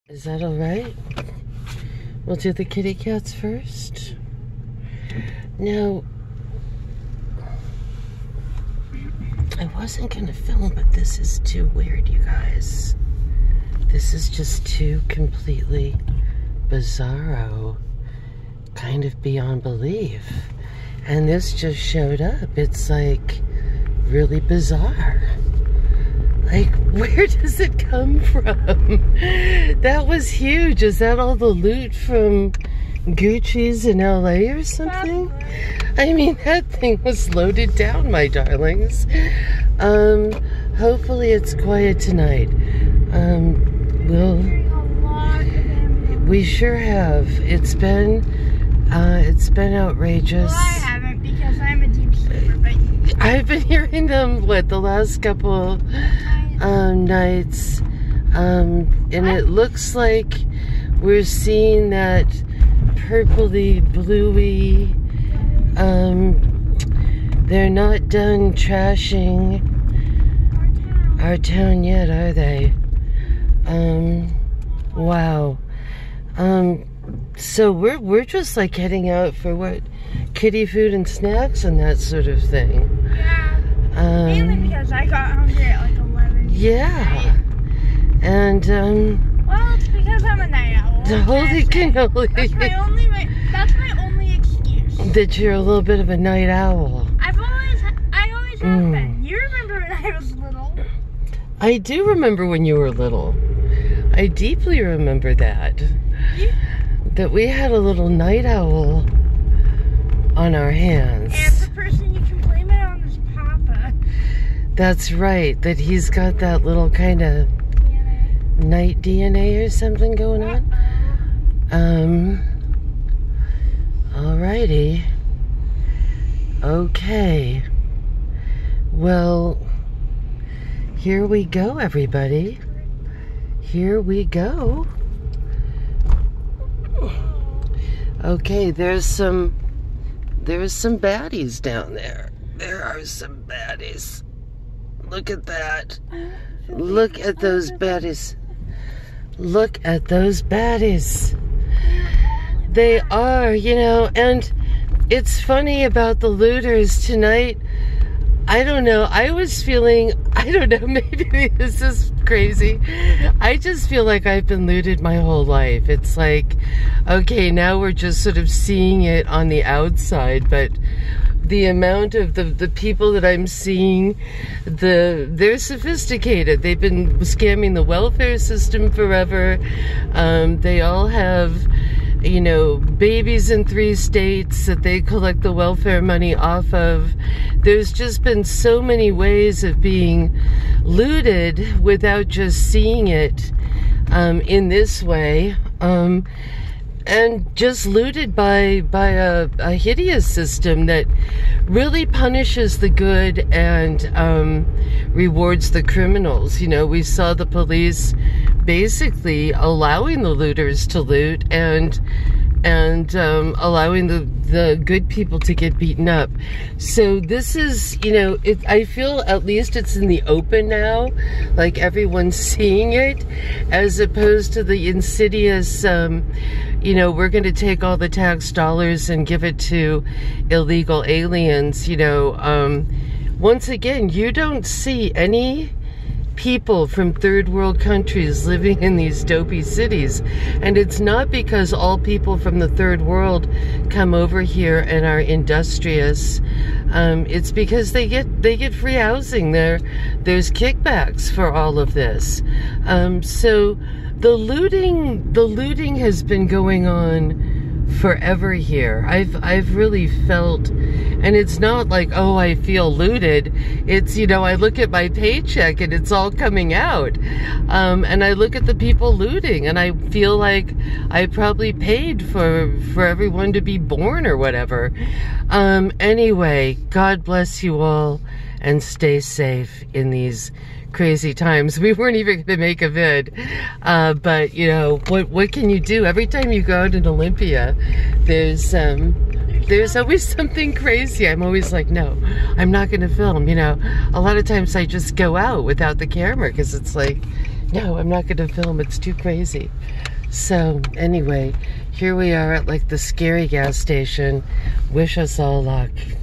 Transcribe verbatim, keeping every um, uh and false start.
Is that all right? We'll do the kitty cats first. Now, I wasn't gonna film, but this is too weird, you guys. This is just too completely bizarro, kind of beyond belief. And this just showed up. It's like really bizarre. Like, where does it come from? That was huge. Is that all the loot from Gucci's in L A or something? I mean, that thing was loaded down, my darlings. Um, hopefully it's quiet tonight. Um, we'll... We sure have. It's been, uh, it's been outrageous. Well, I haven't because I'm a deep sleeper, but... I've been hearing them, what, the last couple... Um, nights, um, and it looks like we're seeing that purpley, bluey, um, they're not done trashing our town yet, are they? Um, wow. Um, so we're, we're just like heading out for what, kitty food and snacks and that sort of thing. Yeah, um, mainly because I got hungry at like eleven. Yeah, and um. Well, it's because I'm a night owl. The holy cannoli. That's my only. My, that's my only excuse. That you're a little bit of a night owl. I've always. I always have Mm. been. You remember when I was little? I do remember when you were little. I deeply remember that. You, That we had a little night owl on our hands. and the person you can blame it on is Papa. That's right. That he's got that little kind of D N A. night D N A or something going on. Um. Alrighty. Okay. Well, here we go, everybody. Here we go. Okay, there's some there's some baddies down there. There are some baddies. Look at that. Look at those baddies. Look at those baddies. They are, you know, and it's funny about the looters tonight. I don't know, I was feeling, I don't know, maybe this is crazy. I just feel like I've been looted my whole life. It's like, okay, now we're just sort of seeing it on the outside, but the amount of the, the people that I'm seeing, the they're sophisticated. They've been scamming the welfare system forever. Um, they all have, you know, babies in three states that they collect the welfare money off of. There's just been so many ways of being looted without just seeing it um, in this way. Um, and just looted by by a, a hideous system that really punishes the good and um, rewards the criminals. You know, we saw the police basically allowing the looters to loot and and um, allowing the the good people to get beaten up. So this is, you know, it, I feel at least it's in the open now, like everyone's seeing it, as opposed to the insidious, um, you know, we're going to take all the tax dollars and give it to illegal aliens. You know, um, once again, you don't see any people from third world countries living in these dopey cities, and it's not because all people from the third world come over here and are industrious. Um, it's because they get they get free housing. There, there's kickbacks for all of this. Um, so the looting, the looting has been going on forever here. I've I've really felt, and it's not like, oh, I feel looted. It's, you know, I look at my paycheck and it's all coming out. Um, and I look at the people looting and I feel like I probably paid for, for everyone to be born or whatever. Um, anyway, God bless you all and stay safe in these crazy times. We weren't even going to make a vid, uh, but you know, what what can you do? Every time you go out in Olympia, there's um, there's always something crazy. I'm always like, no, I'm not going to film. You know, a lot of times I just go out without the camera because it's like, No, I'm not going to film. It's too crazy. So, anyway, here we are at like the scary gas station. Wish us all luck.